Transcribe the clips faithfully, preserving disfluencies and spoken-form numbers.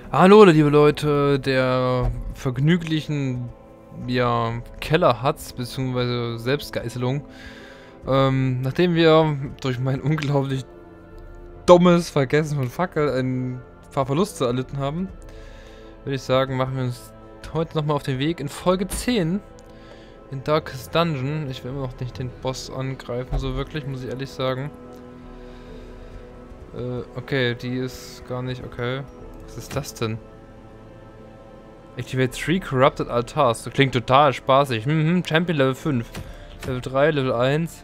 Hallo, liebe Leute der vergnüglichen ja, Kellerhutz bzw. Selbstgeißelung. Ähm, nachdem wir durch mein unglaublich dummes Vergessen von Fackel ein paar Verluste erlitten haben, würde ich sagen, machen wir uns heute nochmal auf den Weg in Folge zehn in Darkest Dungeon. Ich will immer noch nicht den Boss angreifen, so wirklich, muss ich ehrlich sagen. Äh, okay, die ist gar nicht, okay. Was ist das denn? Activate three Corrupted Altars. Das klingt total spaßig. Mhm, Champion Level fünf. Level drei, Level eins.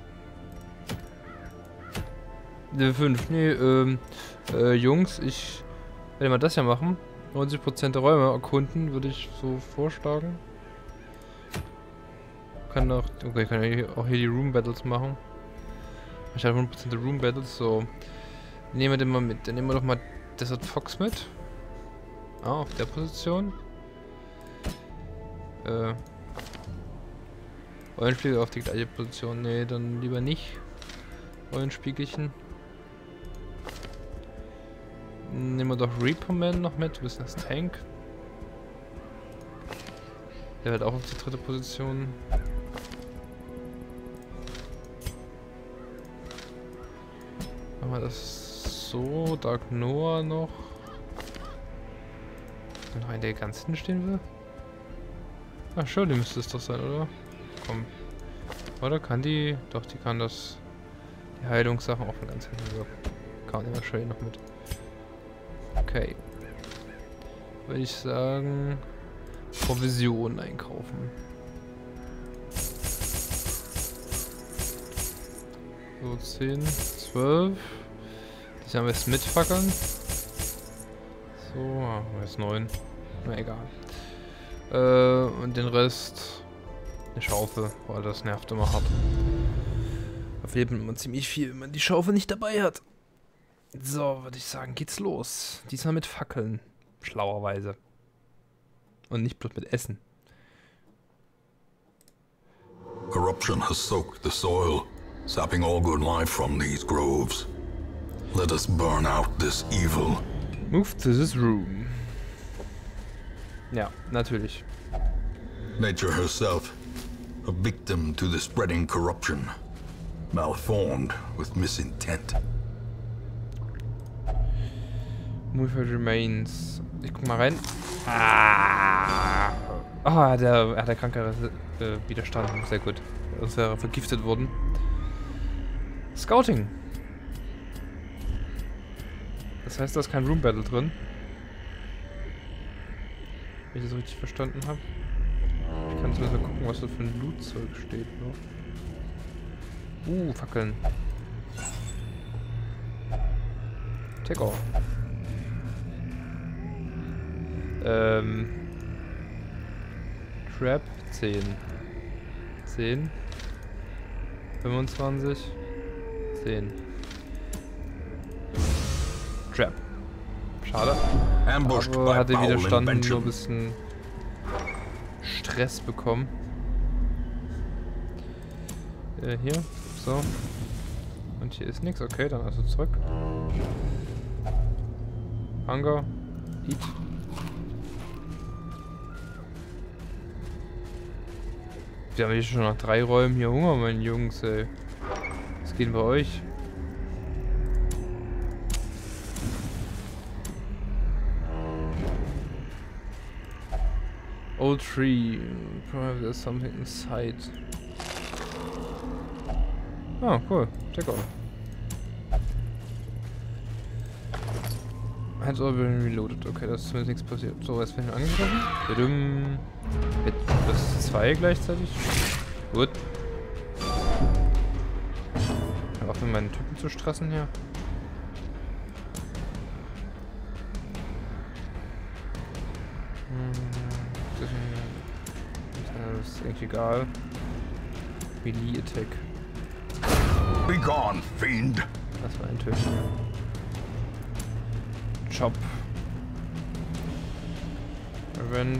Level fünf. Nee, ähm, äh, Jungs, ich werde mal das ja machen. neunzig Prozent der Räume erkunden, würde ich so vorschlagen. Kann auch, okay, kann ja auch hier die Room Battles machen. Ich habe hundert Prozent der Room Battles, so. Nehmen wir den mal mit. Dann nehmen wir doch mal Desert Fox mit. Ah, auf der Position. Äh. Eulenspiegel auf die gleiche Position. Nee, dann lieber nicht. Eulenspiegelchen. Nehmen wir doch Reaper Man noch mit. Du bist das Tank. Der wird auch auf die dritte Position. Machen wir das so. Dark Noah noch. Noch einen, der ganz hinten stehen will? Ach, Shirley müsste es doch sein, oder? Komm. Oder kann die... Doch, die kann das... Die Heilungssachen auch von ganz hinten wirken. Kann immer Shirley noch mit. Okay. Würde ich sagen... Provision einkaufen. So, zehn, zwölf. Die haben wir jetzt mitfackeln. So, ah, jetzt neun. Na egal. Äh, und den Rest eine Schaufel, weil das nervt immer hart. Da verliert man ziemlich viel, wenn man die Schaufel nicht dabei hat. So, würde ich sagen, geht's los. Diesmal mit Fackeln. Schlauerweise. Und nicht bloß mit Essen. Corruption has soaked the soil, sapping all good life from these groves. Let us burn out this evil. Move to this room. Ja, natürlich. Nature herself, a victim to the spreading corruption, malformed with misintent. Move remains. Ich guck mal rein. Ah, ah der hat der Kranke äh, widerstanden. Sehr gut. Das wäre vergiftet worden. Scouting. Das heißt, da ist kein Room Battle drin. Wenn ich das richtig verstanden habe. Ich kann zumindest mal gucken, was da für ein Loot-Zeug steht noch. Uh, Fackeln. Take off. Ähm. Trap zehn. zehn. fünfundzwanzig. zehn. Trap. Schade. Aber hatte widerstanden, nur ein bisschen Stress bekommen. Äh, hier. So. Und hier ist nichts. Okay, dann also zurück. Hunger. Eat. Wir haben hier schon nach drei Räumen hier Hunger, meine Jungs, ey. Was geht bei euch? Old tree. Probably there's something inside. Ah, cool. Check out. Hands all been reloaded. Okay, da ist zumindest nichts passiert. So, jetzt bin ich angegriffen. Badum. Mit plus zwei gleichzeitig. Gut. Hör auf, mit meinen Typen zu stressen hier. Das ist eigentlich egal. Melee Attack. Be gone, fiend. Das war ein Töten. Chop. Revenge.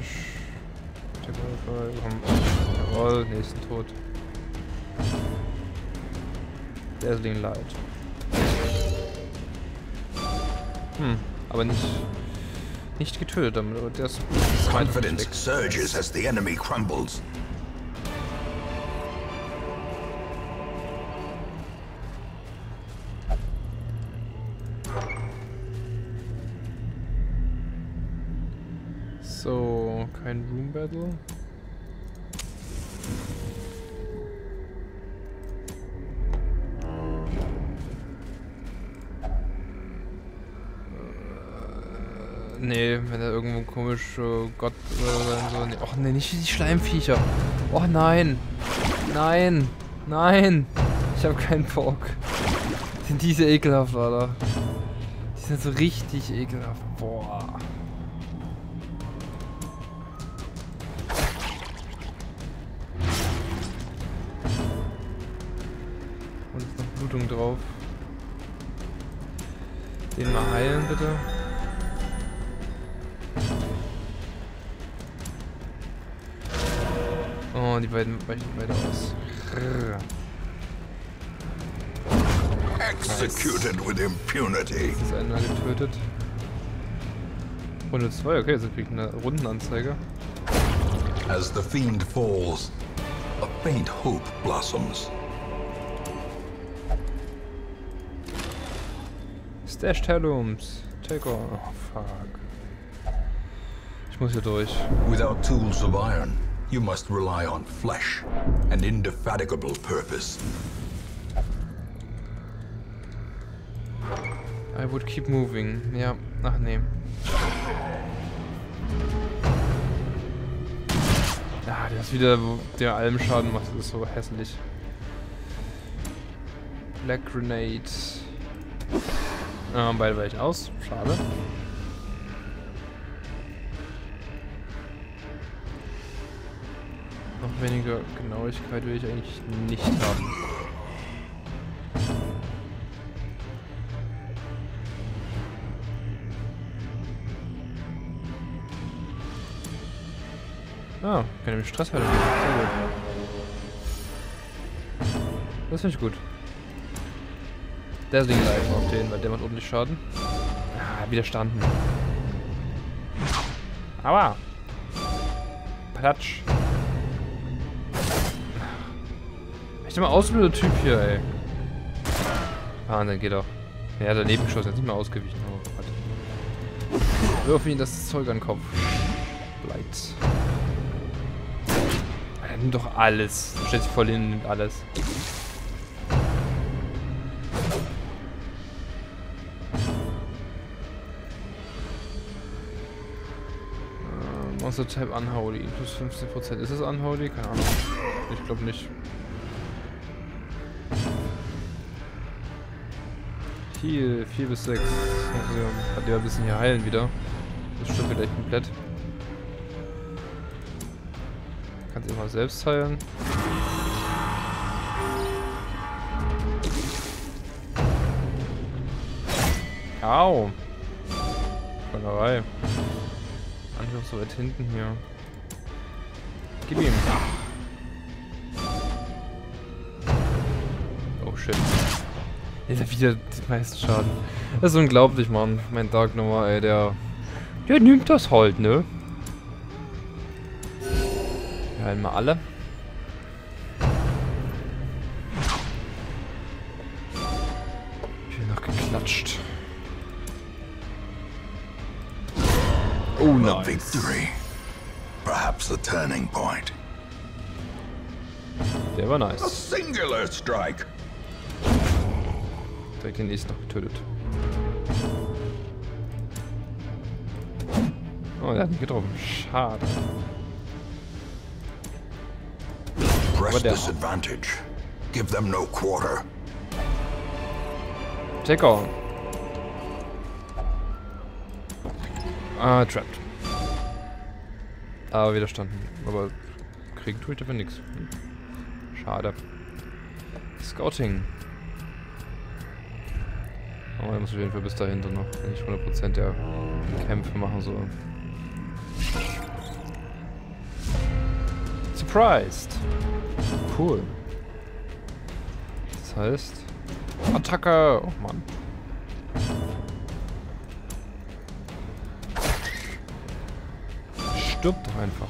Jawohl, nächsten Tod. Dazzling Light. Hm, aber nicht nicht getötet damit, aber der ist... Confidence surges as the enemy crumbles. So, kein Room Battle. Nee, wenn er irgendwo komisch äh, Gott oder so. Nee. Och nee, nicht die Schleimviecher. Oh nein. Nein. Nein. Ich habe keinen Bock. Sind diese ekelhaft, Alter. Die sind so richtig ekelhaft. Boah. Und ist noch Blutung drauf. Den mal heilen, bitte. Oh, die beiden weichen weiter aus. Executed with impunity. Das ist einer getötet. Runde zwei, okay, jetzt krieg ich eine Rundenanzeige. As the fiend falls, a faint hope blossoms. Stashed Heirlooms. Take on. Oh, fuck. Ich muss hier durch. Without tools of iron, you must rely on flesh and indefatigable purpose. I would keep moving. Ja, ach nee. Ja, das ist wieder, wo der Almschaden macht, das ist so hässlich. Black Grenade. Ah, beide weichen aus. Schade. Noch weniger Genauigkeit will ich eigentlich nicht haben. Ah, kann ich Stress halten. Sehr gut. Das finde ich gut. Deswegen live auf den, weil der macht ordentlich Schaden. Ah, widerstanden. Aua! Platsch. Echt immer ausgebildeter Typ hier, ey. Ah, dann geht doch. Ja, hat daneben geschossen, jetzt nicht mehr ausgewichen. Oh Gott. Wirf ihn das Zeug an den Kopf. Bleibt. Er nimmt doch alles. Du stellst dich voll hin und nimmt alles. Monster Type Unholy. Plus fünfzehn Prozent. Ist das Unholy? Keine Ahnung. Ich glaube nicht. Heal. vier bis sechs. Also hat der ein bisschen hier heilen wieder. Das stimmt vielleicht komplett. Kannst immer selbst heilen. Au! Schweinerei. Angriff so weit hinten hier. Gib ihm. Oh shit. Jetzt hat wieder die meisten Schaden. Das ist unglaublich, Mann. Mein Dark Noir, ey, der. Der nimmt das halt, ne? Wir heilen mal alle. Ich bin noch geklatscht. Oh, nice. Victory. Perhaps the turning point. Der war A nice. singular strike. Direkt den nächsten noch getötet. Oh, der hat mich getroffen. Schade. Press der- disadvantage. Give them no quarter. Take on. Ah, trapped. Aber widerstanden. Aber kriegen tue ich dafür nichts. Schade. Scouting. Oh, er muss auf jeden Fall bis dahinter noch nicht hundert Prozent der Kämpfe machen soll. Surprised. Cool. Das heißt... Attacke! Oh Mann. stirbt doch einfach.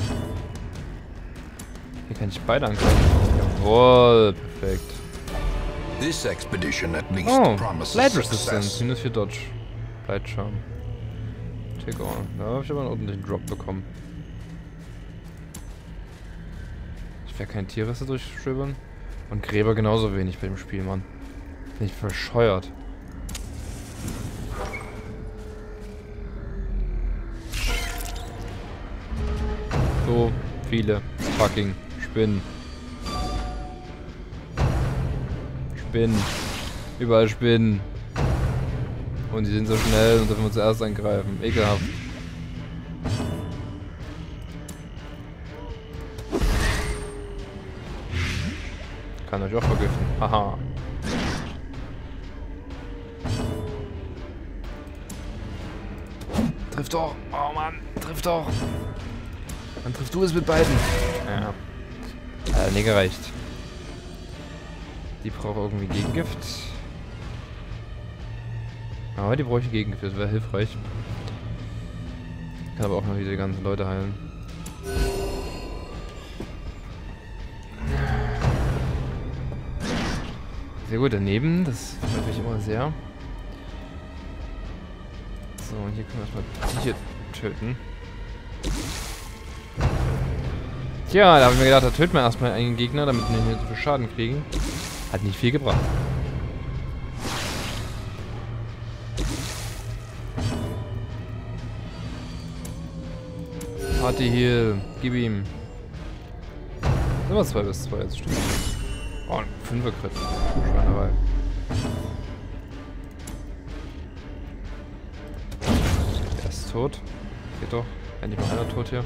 Hier kann ich beide angreifen. Jawohl, perfekt. This expedition at least Oh, promises Blade Resistance. success. Minus vier Dodge. Blade Charm. Take on. Da habe ich aber einen ordentlichen Drop bekommen. Ich werde kein Tierreste durchstöbern. Und Gräber genauso wenig bei dem Spiel, Mann. Bin ich verscheuert. So viele fucking Spinnen. Spinnen. Überall Spinnen. Und die sind so schnell und dürfen wir zuerst angreifen. Ekelhaft. Kann euch auch vergiften. Haha. Trifft doch. Oh Mann. Trifft doch. Dann triffst du es mit beiden. Ja. Äh, nee, gereicht. Die braucht irgendwie Gegengift. Aber die brauche ich Gegengift, das wäre hilfreich. Kann aber auch noch wieder die ganzen Leute heilen. Sehr gut, daneben, das freut mich immer sehr. So, und hier können wir erstmal die hier töten. Tja, da habe ich mir gedacht, da töten wir erstmal einen Gegner, damit wir nicht so viel Schaden kriegen. Hat nicht viel gebracht. Party Heal, gib ihm. Immer zwei bis zwei, jetzt stimmt. Oh, ein Fünfer-Crit. Schweinerei. Der ist tot. Geht doch. Endlich mal einer tot hier.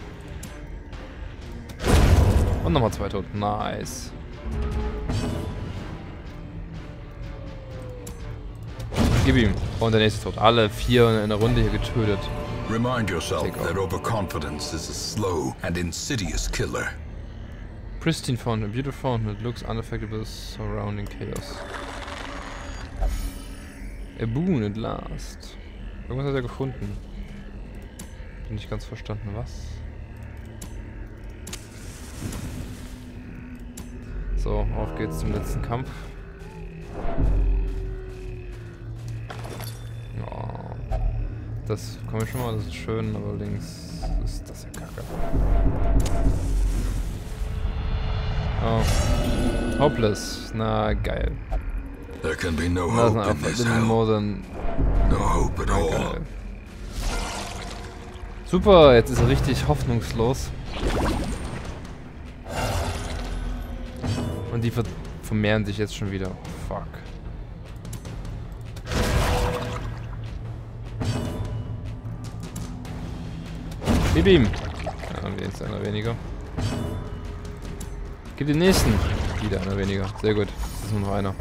Und nochmal zwei tot. Nice. Gib ihm. Und der nächste tot. Alle vier in der Runde hier getötet. Remind yourself that overconfidence is a slow and insidious killer. Pristine fountain, a beautiful fountain that looks unaffected by the surrounding chaos. A boon at last. Irgendwas hat er gefunden. Bin nicht ganz verstanden, was? So, auf geht's zum letzten Kampf. Ja. Das komme ich schon mal, das ist schön, aber links ist das ja kacke. Oh. Hopeless. Na, geil. There can be no Das hope in ist this einfach hell. more than... No hope at all. Geil. Super, jetzt ist er richtig hoffnungslos. Und die ver vermehren sich jetzt schon wieder. Fuck. Gib ihm! Ja, haben wir jetzt einer weniger. Gib den nächsten! Wieder einer weniger. Sehr gut. Das ist nur noch einer.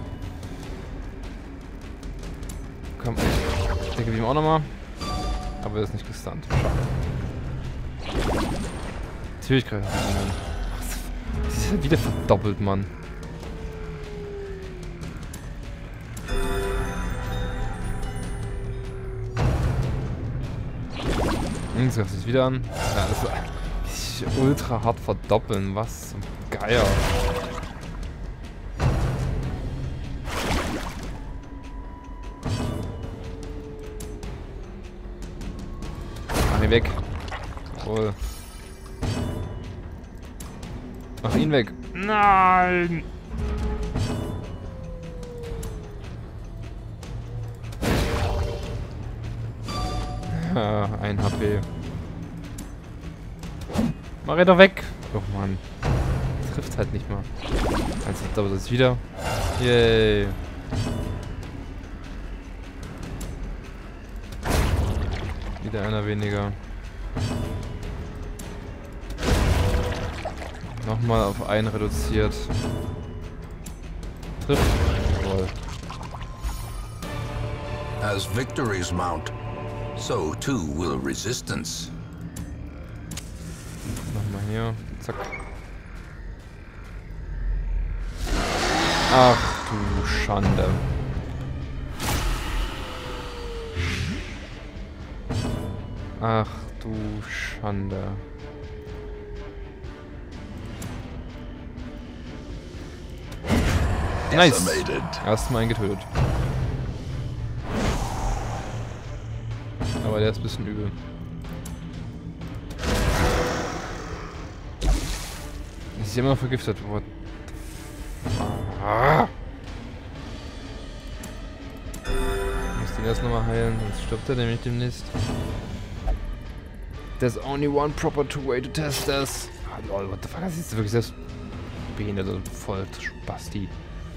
Komm. Der gibt ihm auch nochmal. Aber er ist nicht gestunt. Schade. Natürlich greift er ihn an. Das ist ja wieder verdoppelt, Mann. Jetzt greift es wieder an. Ja, das ist ultra hart verdoppeln. Was zum Geier. Mach ihn weg. Jawohl. Mach ihn weg. Nein! Ja, ein H P. Mach ihn doch weg! Oh Mann. Trifft halt nicht mal. Also dauert das wieder. Yay. Wieder einer weniger. Nochmal auf einen reduziert. Trifft. Jawohl. As victories mount, so too will resistance. Nochmal hier. Zack. Ach du Schande. Ach du Schande. Nice. Erstmal einen getötet. Aber der ist ein bisschen übel. Ist immer vergiftet. What? Ah. Ich muss den erst nochmal heilen, sonst stirbt er nämlich demnächst. There's only one proper two way to test this. Ah, lol, what the fuck, das ist wirklich selbst behindert und voll Spasti.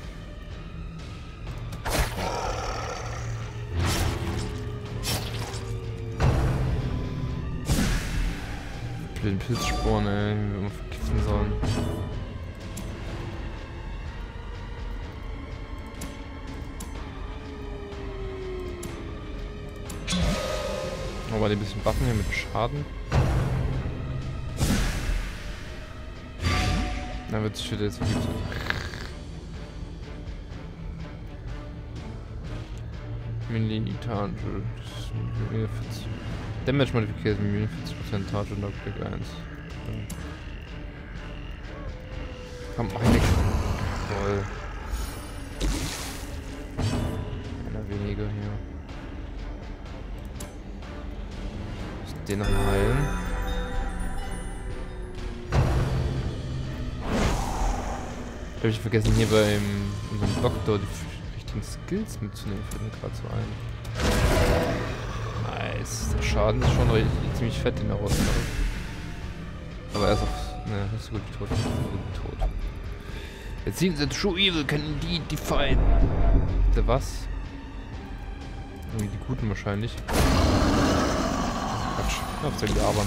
Den Pilzsporen, ey, wie wir mal vergiften sollen. Aber ein bisschen buffen hier mit Schaden. Dann wird es wieder jetzt vergiftet. Mini-Tarn. Damage Modification, minus vierzig Prozent Target und Knockback eins. Komm, mach ich nix. Toll. Einer weniger hier. Muss den noch mal heilen. Ich glaube, ich vergessen hier beim unserem Doktor die richtigen Skills mitzunehmen. Fällt mir gerade so ein. Nice. Der Schaden ist schon richtig, ziemlich fett, den er rausmacht. Aber er ist auf. Ne, nicht so gut tot. Nicht so gut tot. It seems that true evil can indeed define. Der was? Irgendwie die Guten wahrscheinlich. Quatsch. Auf den Labern.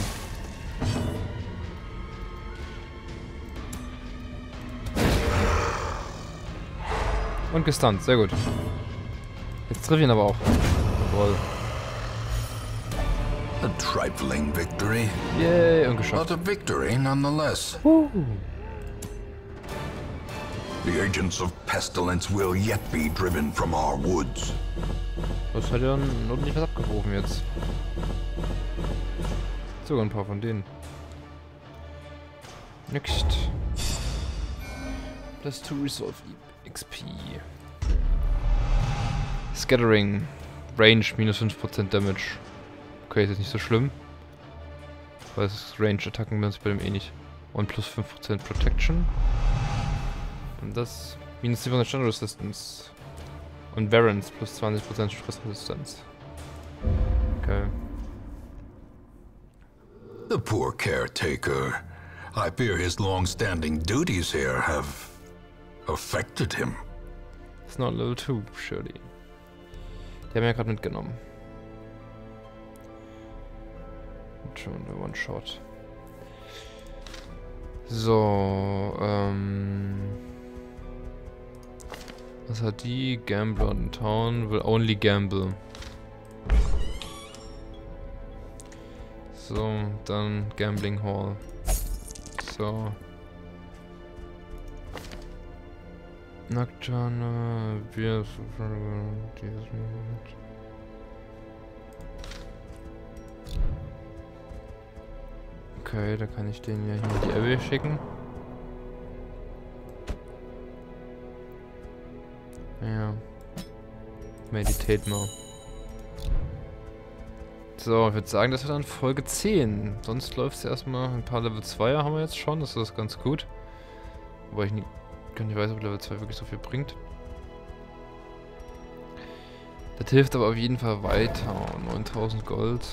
Und gestunt, sehr gut. Jetzt triff ich ihn aber auch. Jawohl. A trifling victory. Yay, und geschafft. But a victory nonetheless. Uh. The agents of pestilence will yet be driven from our woods. Das hat ja ordentlich was abgeworfen jetzt. Sogar ein paar von denen. Next. Plus to resolve X P. Scattering. Range minus fünf Prozent Damage. Okay, ist jetzt nicht so schlimm. Weil es Range-Attacken benutze ich bei dem eh nicht. Und plus fünf Prozent Protection. Und das minus zehn Prozent Standard Resistance. Und Variance plus zwanzig Prozent Stressresistenz. Okay. The poor caretaker. I fear his long-standing duties here have affected him. It's not level two, surely. Die haben ja gerade mitgenommen. Und schon der One-Shot. So, ähm... was hat die? Gambler in Town will only gamble. So, dann Gambling Hall. So. Nocturne, wir okay, da kann ich den ja hier in die Area schicken. Ja. Meditate mal. So, ich würde sagen, das wird dann Folge zehn. Sonst läuft es erstmal. Ein paar Level zweier haben wir jetzt schon, das ist ganz gut. Wobei ich nie, gar nicht weiß, ob Level zwei wirklich so viel bringt. Das hilft aber auf jeden Fall weiter. neuntausend Gold.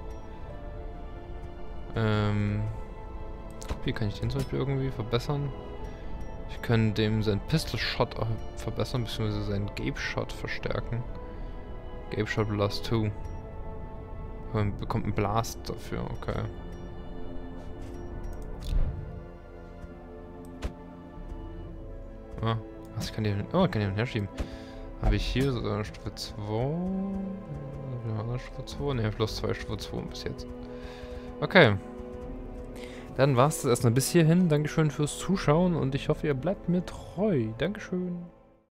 Ähm. Wie kann ich den zum Beispiel irgendwie verbessern? Ich kann dem seinen Pistol Shot auch verbessern, beziehungsweise seinen Gape Shot verstärken. Gape Shot Blast zwei. Man bekommt einen Blast dafür, okay. Ah, was kann die, oh, ich kann die hin herschieben. Habe ich hier so eine Stufe zwei? Ja, Stufe zwei? Ne, plus zwei Stufe zwei bis jetzt. Okay. Dann war es das erstmal bis hierhin. Dankeschön fürs Zuschauen und ich hoffe, ihr bleibt mir treu. Dankeschön.